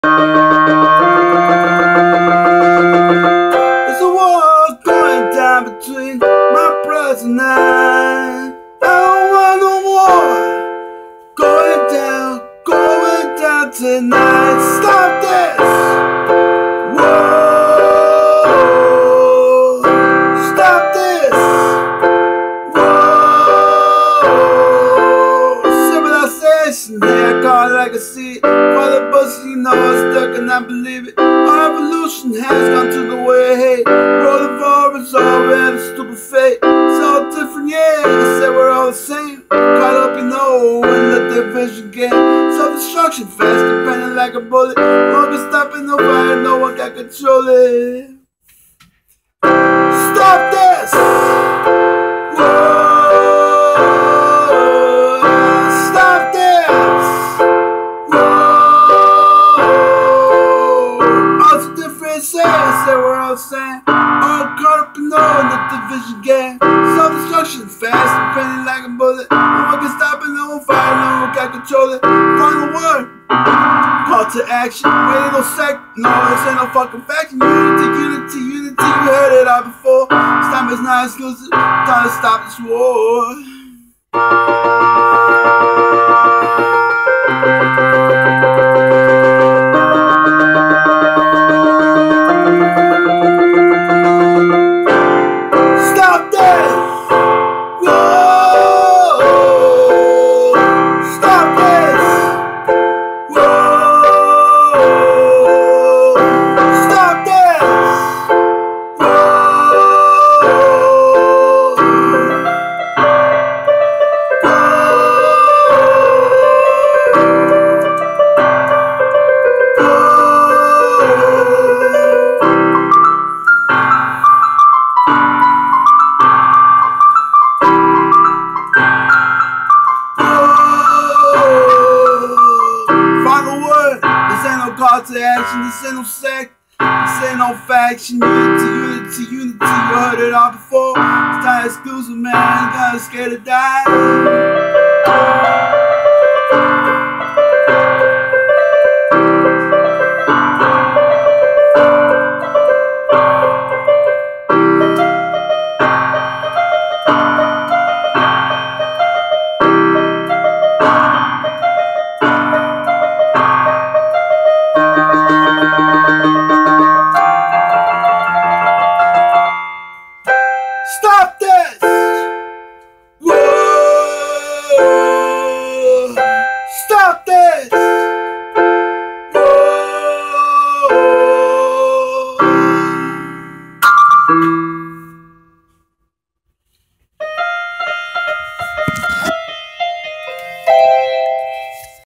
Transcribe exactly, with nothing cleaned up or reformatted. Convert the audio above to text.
There's a war going down between my brothers and I. I don't want no war going down, going down tonight. Stop this war! Stop this war! Civilization, here I call it like I see it. Father Bush, you know I'm stuck and I believe it. Our evolution has gone to the way I hate. Roll the ball, resolve and stupid fate. It's all different, yeah, they say we're all the same. Caught up, you know, in the division game. Self-destruction, fast depending like a bullet. No one can stop it, nobody, no one can control it. Stop this! Say we're all saying, all caught up in all in the division game. Self-destruction, fast and penny like a bullet. No one can stop it, no one fight, no one can control it. Final word, call to action. Wait, ain't no sec, no, this ain't no fucking faction. Unity, unity, unity, you heard it all before. This time it's not exclusive, time to stop this war. Call to action, this ain't no sect, this ain't no faction. Unity, unity, unity, you heard it all before. It's not exclusive, man, you gotta scared to die.